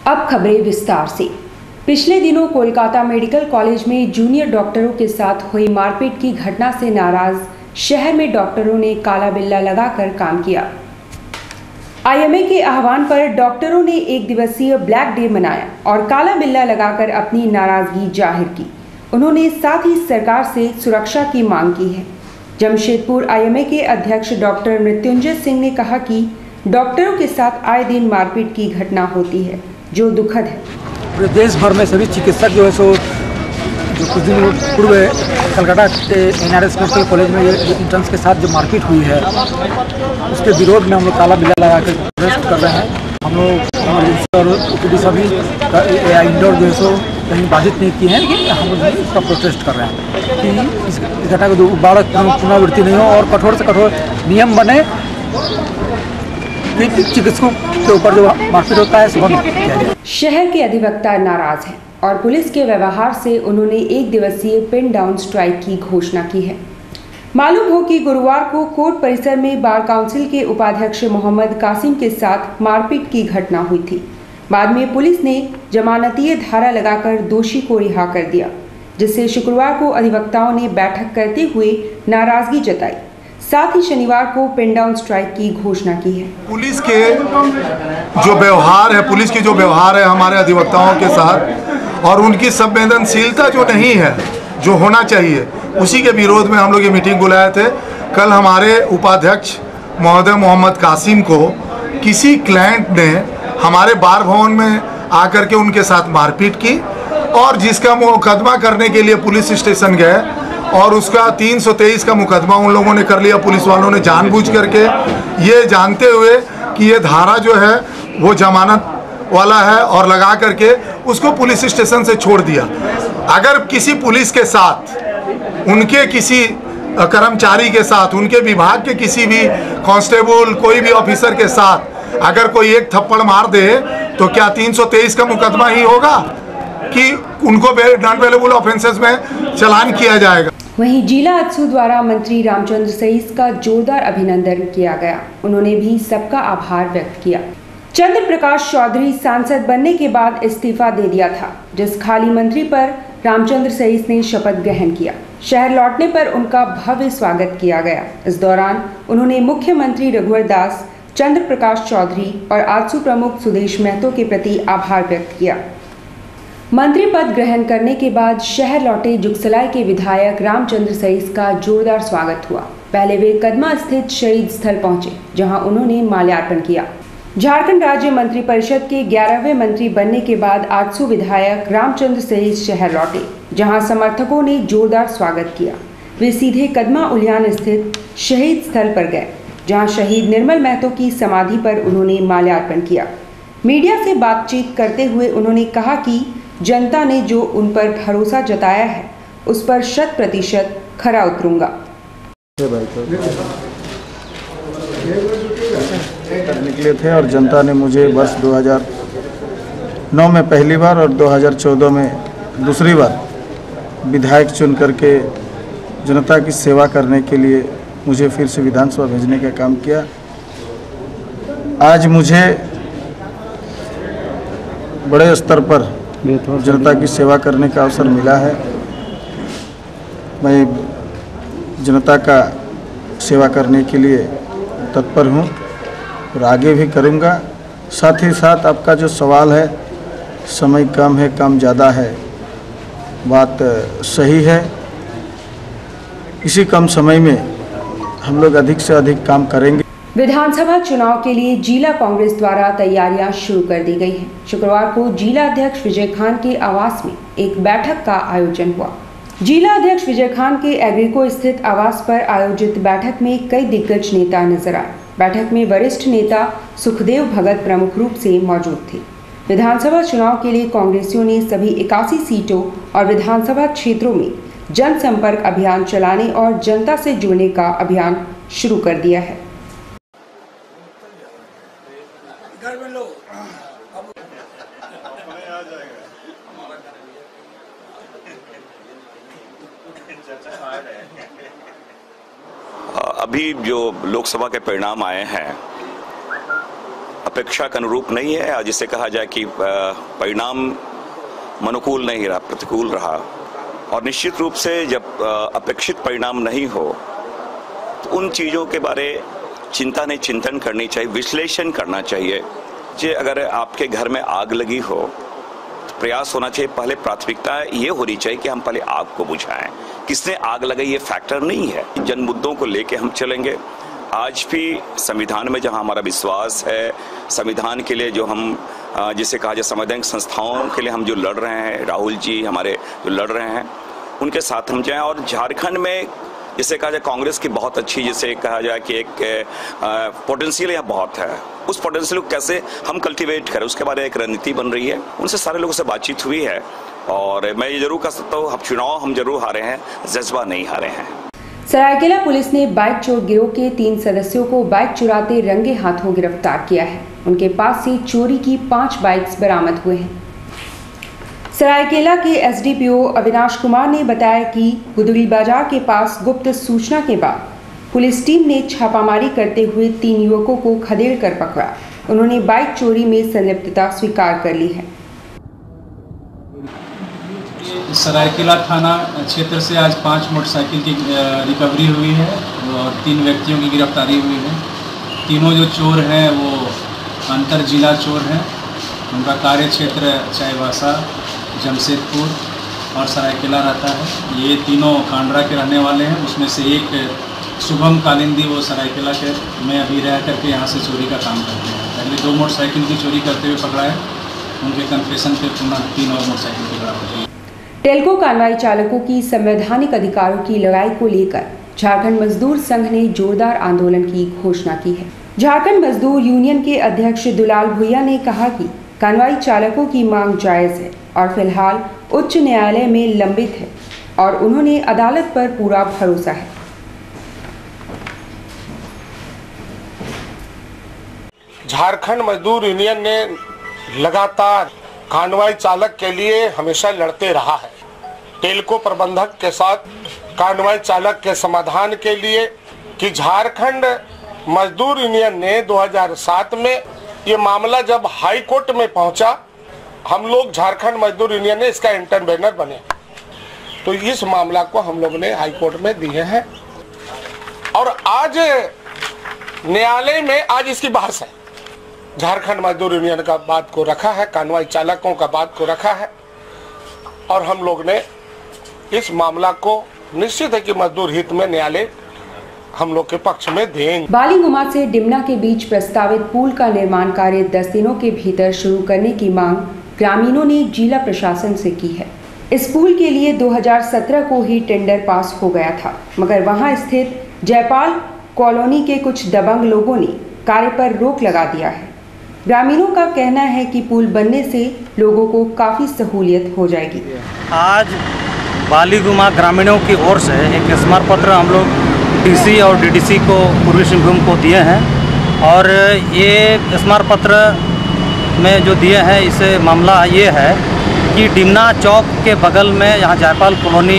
अब खबरें विस्तार से। पिछले दिनों कोलकाता मेडिकल कॉलेज में जूनियर डॉक्टरों के साथ हुई मारपीट की घटना से नाराज शहर में डॉक्टरों ने काला बिल्ला लगाकर काम किया। आईएमए के आह्वान पर डॉक्टरों ने एक दिवसीय ब्लैक डे मनाया और काला बिल्ला लगाकर अपनी नाराजगी जाहिर की। उन्होंने साथ ही सरकार से सुरक्षा की मांग की है। जमशेदपुर आईएमए के अध्यक्ष डॉक्टर मृत्युंजय सिंह ने कहा कि डॉक्टरों के साथ आए दिन मारपीट की घटना होती है, जो दुखद है। पूरे देश भर में सभी चिकित्सक जो है सो जो कुछ दिन पूर्व कलकत्ता के NRS मेडिकल कॉलेज में इंटर्न्स के साथ जो मारपीट हुई है, उसके विरोध में हम लोग काला बिल्ला लगा कर प्रोटेस्ट कर रहे हैं। हम लोग इमरजेंसी और OPD सभी इंडोर जो है सो कहीं बाधित नहीं किए हैं, लेकिन हम लोग इसका प्रोटेस्ट कर रहे हैं कि इस घटना को दोबारा पुनरावृत्ति नहीं हो और कठोर से कठोर नियम बने। चिकित्सकों के ऊपर जो मारपीट होता है सुबह किया जाए। शहर के अधिवक्ता नाराज हैं और पुलिस के व्यवहार से उन्होंने एक दिवसीय पिन डाउन स्ट्राइक की घोषणा की है। मालूम हो कि गुरुवार को कोर्ट परिसर में बार काउंसिल के उपाध्यक्ष मोहम्मद कासिम के साथ मारपीट की घटना हुई थी। बाद में पुलिस ने जमानतीय धारा लगाकर दोषी को रिहा कर दिया, जिससे शुक्रवार को अधिवक्ताओं ने बैठक करते हुए नाराजगी जताई। साथ ही शनिवार को पिन डाउन स्ट्राइक की घोषणा की है। पुलिस के जो व्यवहार है हमारे अधिवक्ताओं के साथ और उनकी संवेदनशीलता जो नहीं है, जो होना चाहिए, उसी के विरोध में हम लोग ये मीटिंग बुलाए थे। कल हमारे उपाध्यक्ष महोदय मोहम्मद कासिम को किसी क्लाइंट ने हमारे बार भवन में आकर के उनके साथ मारपीट की और जिसका मुकदमा करने के लिए पुलिस स्टेशन गए और उसका 323 का मुकदमा उन लोगों ने कर लिया। पुलिस वालों ने जानबूझ करके, ये जानते हुए कि ये धारा जो है वो जमानत वाला है और लगा करके उसको पुलिस स्टेशन से छोड़ दिया। अगर किसी पुलिस के साथ, उनके किसी कर्मचारी के साथ, उनके विभाग के किसी भी कांस्टेबल, कोई भी ऑफिसर के साथ अगर कोई एक थप्पड़ मार दे तो क्या 323 का मुकदमा ही होगा कि उनको नॉन वेलेबल ऑफेंसेस में चलान किया जाएगा। वहीं जिला अत्सू द्वारा मंत्री रामचंद्र सहीस का जोरदार अभिनंदन किया गया। उन्होंने भी सबका आभार व्यक्त किया। चंद्र प्रकाश चौधरी सांसद बनने के बाद इस्तीफा दे दिया था, जिस खाली मंत्री पर रामचंद्र सहीस ने शपथ ग्रहण किया। शहर लौटने पर उनका भव्य स्वागत किया गया। इस दौरान उन्होंने मुख्यमंत्री रघुवर दास, चंद्र प्रकाश चौधरी और आजसू प्रमुख सुदेश महतो के प्रति आभार व्यक्त किया। मंत्री पद ग्रहण करने के बाद शहर लौटे जुगसलाई के विधायक रामचंद्र सहीस का जोरदार स्वागत हुआ। पहले वे कदमा स्थित शहीद स्थल पहुंचे, जहां उन्होंने माल्यार्पण किया। झारखंड राज्य मंत्रिपरिषद के 11वें मंत्री बनने के बाद आजसू विधायक रामचंद्र सहीस शहर लौटे, जहां समर्थकों ने जोरदार स्वागत किया। वे सीधे कदमा उलियान स्थित शहीद स्थल पर गए, जहां शहीद निर्मल महतो की समाधि पर उन्होंने माल्यार्पण किया। मीडिया से बातचीत करते हुए उन्होंने कहा कि जनता ने जो उन पर भरोसा जताया है, उस पर 100% खरा उतरूंगा। निकले थे और जनता ने मुझे वर्ष 2009 में पहली बार और 2014 में दूसरी बार विधायक चुन करके जनता की सेवा करने के लिए मुझे फिर से विधानसभा भेजने का काम किया। आज मुझे बड़े स्तर पर जनता की सेवा करने का अवसर मिला है। मैं जनता का सेवा करने के लिए तत्पर हूँ और आगे भी करूँगा। साथ ही साथ आपका जो सवाल है, समय कम है, कम ज़्यादा है, बात सही है। इसी कम समय में हम लोग अधिक से अधिक काम करेंगे। विधानसभा चुनाव के लिए जिला कांग्रेस द्वारा तैयारियां शुरू कर दी गई हैं। शुक्रवार को जिला अध्यक्ष विजय खान के आवास में एक बैठक का आयोजन हुआ। जिला अध्यक्ष विजय खान के एग्रीको स्थित आवास पर आयोजित बैठक में कई दिग्गज नेता नजर आए। बैठक में वरिष्ठ नेता सुखदेव भगत प्रमुख रूप से मौजूद थे। विधानसभा चुनाव के लिए कांग्रेसियों ने सभी 81 सीटों और विधानसभा क्षेत्रों में जनसंपर्क अभियान चलाने और जनता से जुड़ने का अभियान शुरू कर दिया है। अभी जो लोकसभा के परिणाम आए हैं अपेक्षा के अनुरूप नहीं है, और जिसे कहा जाए कि परिणाम अनुकूल नहीं रहा, प्रतिकूल रहा। और निश्चित रूप से जब अपेक्षित परिणाम नहीं हो तो उन चीज़ों के बारे चिंतन करनी चाहिए, विश्लेषण करना चाहिए। कि अगर आपके घर में आग लगी हो तो प्रयास होना चाहिए, पहले प्राथमिकता ये होनी चाहिए कि हम पहले आग को बुझाएं। किसने आग लगाई ये फैक्टर नहीं है। जन मुद्दों को लेके हम चलेंगे। आज भी संविधान में जहां हमारा विश्वास है, संविधान के लिए जो हम जिसे कहा जाए संवैधानिक संस्थाओं के लिए हम जो लड़ रहे हैं, राहुल जी हमारे जो लड़ रहे हैं उनके साथ हम जाएं। और झारखंड में जिसे कहा जाए कांग्रेस की बहुत अच्छी, जिसे कहा जाए कि एक पोटेंशियल यहाँ बहुत है, उस पोटेंशियल को कैसे हम कल्टीवेट करें उसके बारे में एक रणनीति बन रही है। उनसे सारे लोगों से बातचीत हुई है और मैं ये जरूर कह सकता हूँ चुनाव हम जरूर हारे हैं, जज्बा नहीं हारे हैं। सरायकेला पुलिस ने बाइक चोर गिरोह के 3 सदस्यों को बाइक चुराते रंगे हाथों गिरफ्तार किया है। उनके पास से चोरी की 5 बाइक्स बरामद हुए हैं। सरायकेला के एसडीपीओ अविनाश कुमार ने बताया कि गुदड़ी बाजार के पास गुप्त सूचना के बाद पुलिस टीम ने छापामारी करते हुए 3 युवकों को खदेड़ कर पकड़ा। उन्होंने बाइक चोरी में संलिप्तता स्वीकार कर ली है। सरायकेला थाना क्षेत्र से आज 5 मोटरसाइकिल की रिकवरी हुई है और 3 व्यक्तियों की गिरफ्तारी हुई है। तीनों जो चोर हैं वो अंतर जिला चोर हैं। उनका कार्य क्षेत्र चाईबासा, जमशेदपुर और सरायकेला रहता है। ये तीनों कांडरा के रहने वाले हैं। उसमें से एक शुभम कालिंदी वो सरायकेला के में अभी रह करके यहाँ से चोरी का काम करते हैं। पहले 2 मोटरसाइकिल की चोरी करते हुए पकड़ा है। उनके कन्फेशन पे पुनः 3 और मोटरसाइकिल की बरामद हुई। टेल्को कानवाई चालकों की संवैधानिक अधिकारों की लड़ाई को लेकर झारखंड मजदूर संघ ने जोरदार आंदोलन की घोषणा की है। झारखंड मजदूर यूनियन के अध्यक्ष दुलाल भुइया ने कहा कि कानवाई चालकों की मांग जायज है और फिलहाल उच्च न्यायालय में लंबित है और उन्होंने अदालत पर पूरा भरोसा है। झारखंड मजदूर यूनियन ने लगातार कानवाई चालक के लिए हमेशा लड़ते रहा है। टेल्को प्रबंधक के साथ कानवाई चालक के समाधान के लिए कि झारखंड मजदूर यूनियन ने 2007 में ये मामला जब हाई कोर्ट में पहुंचा, हम लोग झारखंड मजदूर यूनियन ने इसका इंटरवेनर बने। तो इस मामला को हम लोग ने हाई कोर्ट में दिए हैं और आज न्यायालय में आज इसकी बहस है। झारखंड मजदूर यूनियन का बात को रखा है, कानवाई चालकों का बात को रखा है और हम लोग ने इस मामला को निश्चित है कि मजदूर हित में न्यायालय हम लोग के पक्ष में देंगे। बालीगुमा से डिमना के बीच प्रस्तावित पुल का निर्माण कार्य 10 दिनों के भीतर शुरू करने की मांग ग्रामीणों ने जिला प्रशासन से की है। इस पुल के लिए 2017 को ही टेंडर पास हो गया था, मगर वहां स्थित जयपाल कॉलोनी के कुछ दबंग लोगों ने कार्य पर रोक लगा दिया है। ग्रामीणों का कहना है कि पुल बनने से लोगों को काफ़ी सहूलियत हो जाएगी। आज बालीगुमा ग्रामीणों की ओर से एक स्मारक पत्र हम लोग डीसी और डीडीसी को पूर्वी सिंहभूम को दिए हैं और ये स्मारक पत्र में जो दिए हैं इससे मामला ये है कि डिमना चौक के बगल में यहाँ जयपाल कॉलोनी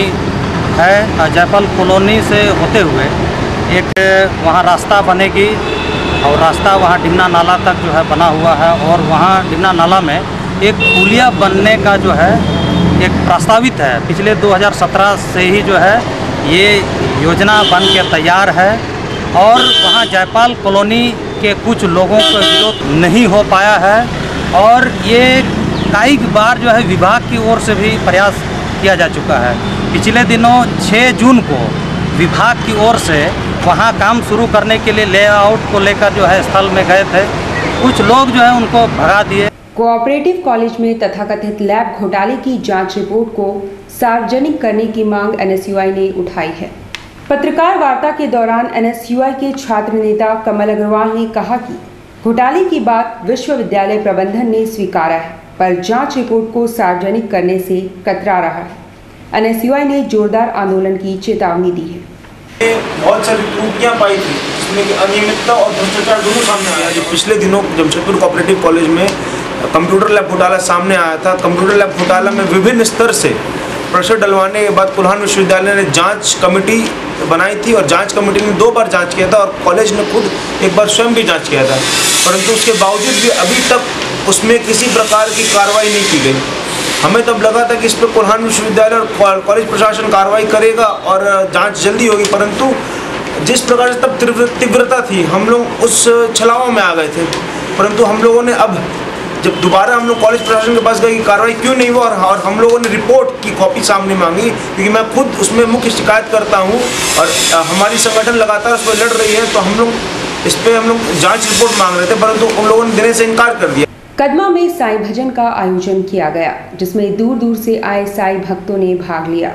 है। जयपाल कॉलोनी से होते हुए एक वहाँ रास्ता बनेगी और रास्ता वहाँ डिमना नाला तक जो है बना हुआ है और वहाँ डिमना नाला में एक पुलिया बनने का जो है एक प्रस्तावित है। पिछले 2017 से ही जो है ये योजना बन के तैयार है और वहाँ जयपाल कॉलोनी के कुछ लोगों का विरोध नहीं हो पाया है और ये कई बार जो है विभाग की ओर से भी प्रयास किया जा चुका है। पिछले दिनों 6 जून को विभाग की ओर से वहाँ काम शुरू करने के लिए लेआउट को लेकर जो है स्थल में गए थे, कुछ लोग जो है उनको भगा दिए। कोऑपरेटिव कॉलेज में तथाकथित लैब घोटाले की जांच रिपोर्ट को सार्वजनिक करने की मांग एनएसयूआई ने उठाई है। पत्रकार वार्ता के दौरान एनएसयूआई के छात्र नेता कमल अग्रवाल ने कहा कि घोटाले की बात विश्वविद्यालय प्रबंधन ने स्वीकारा है, पर जांच रिपोर्ट को सार्वजनिक करने से कतरा रहा है। एनएसयूआई ने जोरदार आंदोलन की चेतावनी दी है। बहुत सारी त्रुटियां पाई थी जिसमें अनियमितता और भ्रष्टाचार दोनों सामने आया। जो पिछले दिनों जमशेदपुर कोऑपरेटिव कॉलेज में कंप्यूटर लैब घोटाला सामने आया था। कंप्यूटर लैब घोटाला में विभिन्न स्तर से प्रेशर डलवाने के बाद कोल्हान विश्वविद्यालय ने जांच कमेटी बनाई थी और जांच कमेटी ने 2 बार जांच किया था और कॉलेज ने खुद एक बार स्वयं भी जांच किया था, परंतु उसके बावजूद भी अभी तक उसमें किसी प्रकार की कार्रवाई नहीं की गई। हमें तब लगा था कि इस पर कोल्हान विश्वविद्यालय और कॉलेज प्रशासन कार्रवाई करेगा और जाँच जल्दी होगी, परंतु जिस प्रकार से तब तीव्रता थी हम लोग उस छलावा में आ गए थे। परंतु हम लोगों ने अब जब दोबारा हम लोग कॉलेज प्रशासन के पास गए कि कार्रवाई क्यों नहीं हुआ और हम लोगों ने रिपोर्ट की कॉपी सामने मांगी, क्योंकि मैं खुद उसमें मुख्य शिकायत करता हूं और हमारी संगठन लगातार उस पर लड़ रही है, तो हम लोग इस पर हम लोग जांच रिपोर्ट मांग रहे थे, परंतु उन लोगों ने देने से इनकार कर दिया। कदमा में साईं भजन का आयोजन किया गया, जिसमें दूर दूर से आए साईं भक्तों ने भाग लिया।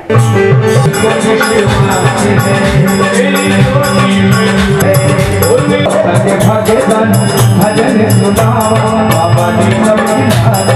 भजन सुना बाबा जी